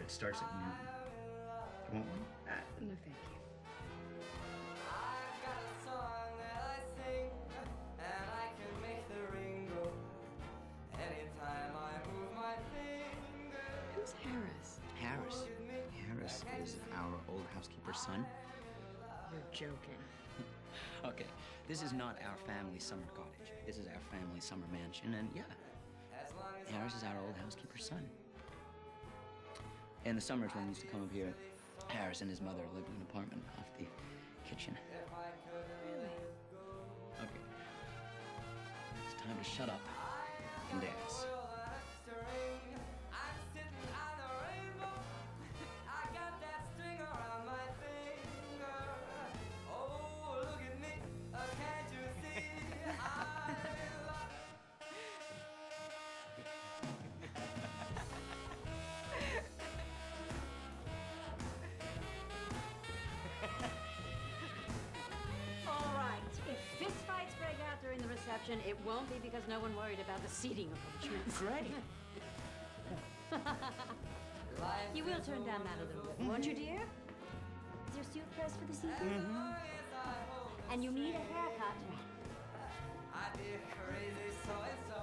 It starts at noon. You want one? No, thank you. I got a song that I sing, and I can make the ring go anytime I move my finger. Who's Harris? Harris is our old housekeeper's son. You're joking. Okay, this is not our family summer cottage. This is our family summer mansion, and yeah, Harris is our old housekeeper's son. In the summers when he used to come up here, Harris and his mother lived in an apartment off the kitchen. Really? Okay. It's time to shut up and dance. I'm sitting on a rainbow. I got that string around my finger. Oh, look at me. Can't you see? I love. All right. If fistfights break out during the reception, it won't be because no one worried about the seating arrangements. Great. You will turn down that a little bit, won't you, dear? Is your suit pressed for this evening? And you need a haircut. I did crazy so and so.